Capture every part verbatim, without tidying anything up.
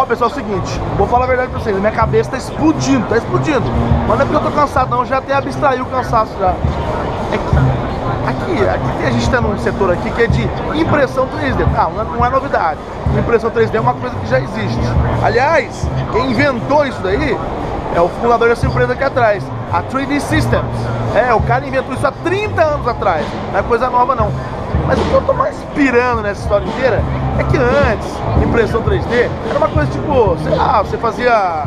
Ó, pessoal, é o seguinte, vou falar a verdade pra vocês, minha cabeça tá explodindo, tá explodindo. Mas não é porque eu tô cansado não, já até abstraí o cansaço já. É que, aqui, aqui a gente tá num setor aqui que é de impressão três D. Ah, não é, não é novidade. Impressão três D é uma coisa que já existe. Aliás, quem inventou isso daí é o fundador dessa empresa aqui atrás, a três D Systems. É, o cara inventou isso há trinta anos atrás, não é coisa nova não. Mas o que eu tô mais pirando nessa história inteira é que antes, impressão três D era uma coisa tipo, sei lá, você fazia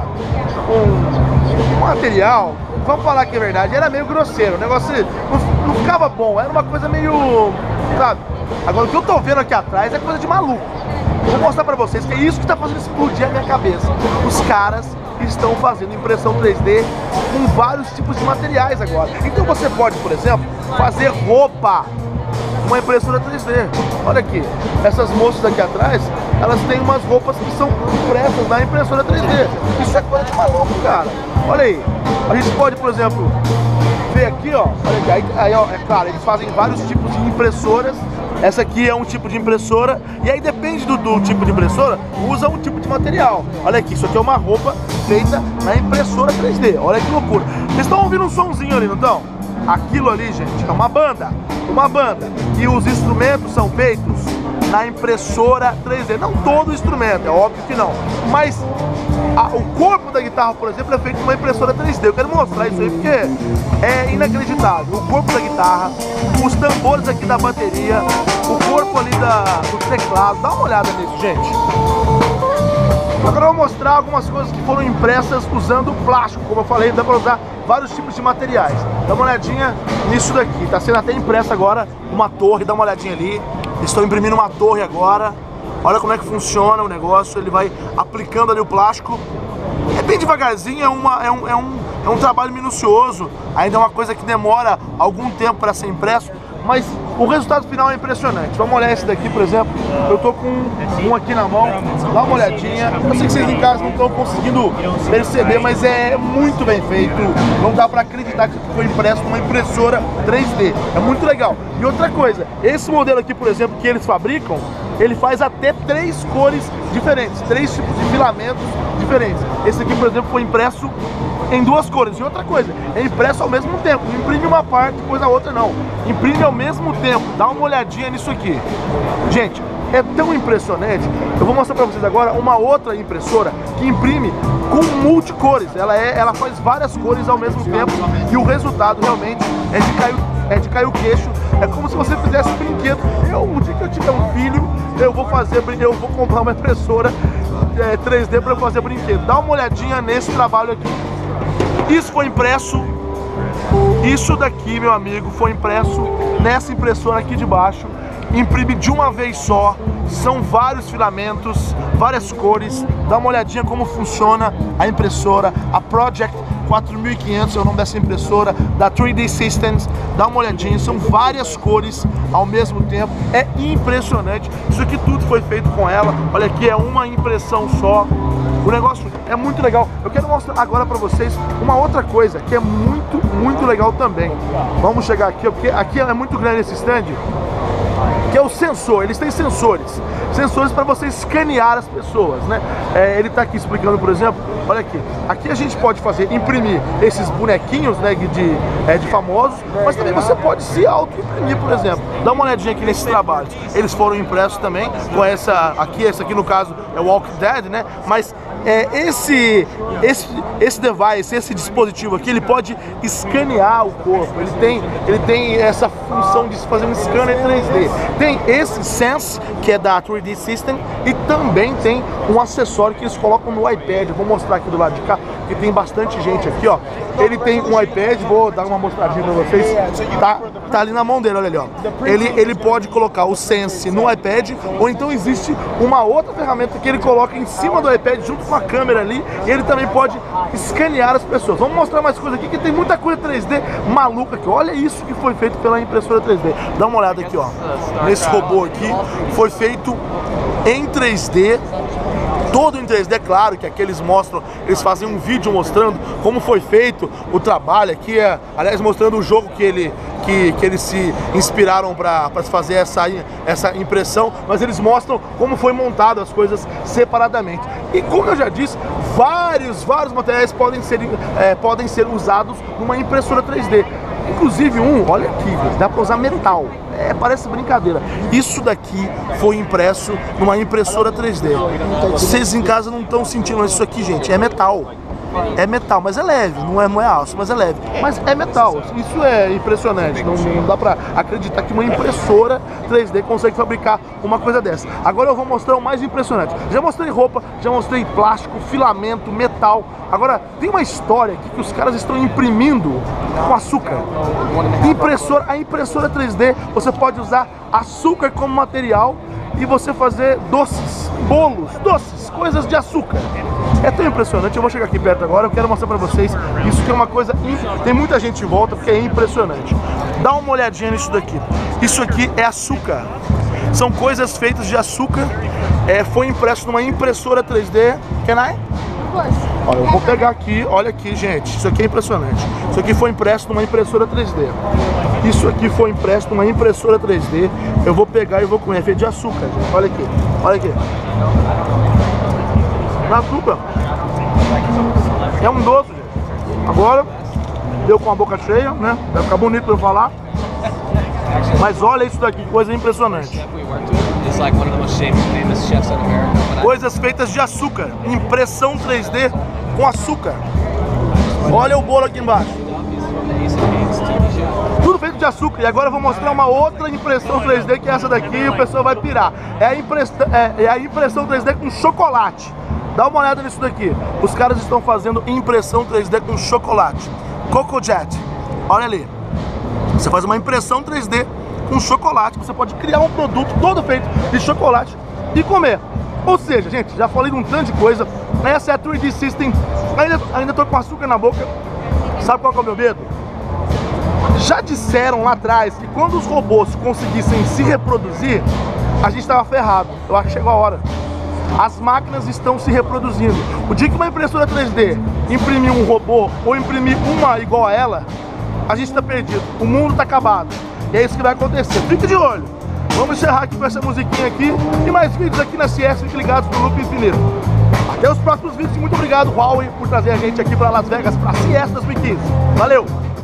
um, um material, vamos falar que é verdade, era meio grosseiro, o negócio não, não ficava bom, era uma coisa meio, sabe? Agora o que eu tô vendo aqui atrás é coisa de maluco. Vou mostrar pra vocês que é isso que tá fazendo explodir a minha cabeça. Os caras estão fazendo impressão três D com vários tipos de materiais agora. Então você pode, por exemplo, fazer roupa uma impressora três D. Olha aqui, essas moças aqui atrás, elas têm umas roupas que são impressas na impressora três D. Isso é coisa de maluco, cara. Olha aí, a gente pode, por exemplo, ver aqui, ó, olha aqui, aí, aí, ó, é claro, eles fazem vários tipos de impressoras. Essa aqui é um tipo de impressora, e aí depende do, do tipo de impressora, usa um tipo de material. Olha aqui, isso aqui é uma roupa feita na impressora três D, olha que loucura. Vocês estão ouvindo um sonzinho ali, não estão? Aquilo ali, gente, é uma banda, uma banda. E os instrumentos são feitos na impressora três D. Não todo instrumento, é óbvio que não. Mas a, o corpo da guitarra, por exemplo, é feito numa impressora três D. Eu quero mostrar isso aí porque é inacreditável. O corpo da guitarra, os tambores aqui da bateria, o corpo ali da, do teclado. Dá uma olhada nisso, gente. Agora eu vou mostrar algumas coisas que foram impressas usando plástico. Como eu falei, dá para usar vários tipos de materiais. Dá uma olhadinha nisso daqui. Está sendo até impressa agora uma torre. Dá uma olhadinha ali. Estou imprimindo uma torre agora. Olha como é que funciona o negócio. Ele vai aplicando ali o plástico. É bem devagarzinho, é, uma, é, um, é, um, é um trabalho minucioso. Ainda é uma coisa que demora algum tempo para ser impresso. Mas o resultado final é impressionante. Vamos olhar esse daqui, por exemplo. Eu tô com um aqui na mão. Dá uma olhadinha. Eu sei que vocês em casa não estão conseguindo perceber, mas é muito bem feito. Não dá pra acreditar que foi impresso numa impressora três D. É muito legal. E outra coisa, esse modelo aqui, por exemplo, que eles fabricam, ele faz até três cores diferentes, três tipos de filamentos diferentes. Esse aqui, por exemplo, foi impresso em duas cores. E outra coisa, é impresso ao mesmo tempo. Não imprime uma parte, depois a outra não. Imprime ao mesmo tempo. Dá uma olhadinha nisso aqui. Gente, é tão impressionante. Eu vou mostrar pra vocês agora uma outra impressora que imprime com multicores. Ela, é, ela faz várias cores ao mesmo tempo. E o resultado realmente é de cair, é de cair o queixo. É como se você fizesse um brinquedo. Eu, um dia que eu tiver um filho, eu vou fazer, eu vou comprar uma impressora é, três D para eu fazer brinquedo. Dá uma olhadinha nesse trabalho aqui. Isso foi impresso, isso daqui, meu amigo, foi impresso nessa impressora aqui de baixo. Imprime de uma vez só, são vários filamentos, várias cores. Dá uma olhadinha como funciona a impressora, a Project quatro mil e quinhentos é o nome dessa impressora, da três D Systems. Dá uma olhadinha, são várias cores ao mesmo tempo, é impressionante. Isso aqui tudo foi feito com ela, olha aqui, é uma impressão só. O negócio é muito legal. Eu quero mostrar agora pra vocês uma outra coisa que é muito, muito legal também. Vamos chegar aqui, porque aqui é muito grande esse stand, que é o sensor. Eles têm sensores, sensores para você escanear as pessoas, né? É, ele tá aqui explicando, por exemplo, olha aqui, aqui a gente pode fazer, imprimir esses bonequinhos, né, de, é, de famosos, mas também você pode se auto-imprimir, por exemplo. Dá uma olhadinha aqui nesses trabalhos. Eles foram impressos também com essa, aqui, essa aqui no caso é o Walking Dead, né? Mas é, esse, esse, esse device, esse dispositivo aqui, ele pode escanear o corpo. Ele tem, ele tem essa função de fazer um scanner três D. Tem esse Sense, que é da três D System, e também tem um acessório que eles colocam no iPad. Eu vou mostrar aqui do lado de cá, que tem bastante gente aqui, ó. Ele tem um iPad, vou dar uma mostradinha pra vocês. Tá, tá ali na mão dele, olha ali, ó. Ele, ele pode colocar o Sense no iPad, ou então existe uma outra ferramenta que ele coloca em cima do iPad, junto com a câmera ali, e ele também pode escanear as pessoas. Vamos mostrar mais coisa aqui, que tem muita coisa três D maluca aqui. Olha isso que foi feito pela impressora três D. Dá uma olhada aqui, ó. Nesse robô aqui, foi feito em três D, todo em três D, claro que aqui eles mostram, eles fazem um vídeo mostrando como foi feito o trabalho aqui, é, aliás, mostrando o jogo que, ele, que, que eles se inspiraram para fazer essa, essa impressão, mas eles mostram como foi montado as coisas separadamente. E como eu já disse, vários, vários materiais podem ser, é, podem ser usados numa impressora três D. Inclusive um, olha aqui, dá para usar metal. É, parece brincadeira. Isso daqui foi impresso numa impressora três D. Vocês em casa não estão sentindo isso aqui, gente. É metal. É metal, mas é leve, não é, não é aço, mas é leve. Mas é metal, isso é impressionante. Não, não dá pra acreditar que uma impressora três D consegue fabricar uma coisa dessa. Agora eu vou mostrar o mais impressionante. Já mostrei roupa, já mostrei plástico, filamento, metal. Agora, tem uma história aqui que os caras estão imprimindo com açúcar. Impressora, a impressora três D, você pode usar açúcar como material e você fazer doces, bolos, doces, coisas de açúcar. É tão impressionante, eu vou chegar aqui perto agora, eu quero mostrar pra vocês isso que é uma coisa, tem muita gente em volta porque é impressionante. Dá uma olhadinha nisso daqui, isso aqui é açúcar, são coisas feitas de açúcar, é, foi impresso numa impressora três D, can I? Olha, eu vou pegar aqui, olha aqui gente, isso aqui é impressionante, isso aqui foi impresso numa impressora três D, isso aqui foi impresso numa impressora três D, eu vou pegar e vou comer, é feito de açúcar, gente. Olha aqui, olha aqui. Na açúcar. É um doce, gente. Agora, deu com a boca cheia, né? Vai ficar bonito pra eu falar. Mas olha isso daqui, coisa impressionante. Coisas feitas de açúcar. Impressão três D com açúcar. Olha o bolo aqui embaixo. Tudo feito de açúcar. E agora eu vou mostrar uma outra impressão três D, que é essa daqui, e o pessoal vai pirar. É a, impress... é, é a impressão três D com chocolate. Dá uma olhada nisso daqui. Os caras estão fazendo impressão três D com chocolate. Cocojet. Olha ali. Você faz uma impressão três D com chocolate. Você pode criar um produto todo feito de chocolate e comer. Ou seja, gente, já falei de um tanto de coisa. Essa é a três D System. Ainda, ainda tô com açúcar na boca. Sabe qual que é o meu medo? Já disseram lá atrás que quando os robôs conseguissem se reproduzir, a gente estava ferrado. Eu acho que chegou a hora. As máquinas estão se reproduzindo. O dia que uma impressora três D imprimir um robô ou imprimir uma igual a ela, a gente está perdido. O mundo está acabado. E é isso que vai acontecer. Fique de olho. Vamos encerrar aqui com essa musiquinha aqui e mais vídeos aqui na C S, fiquem ligados no Loop Infinito. Até os próximos vídeos e muito obrigado, Huawei, por trazer a gente aqui para Las Vegas para a C S dois mil e quinze. Valeu!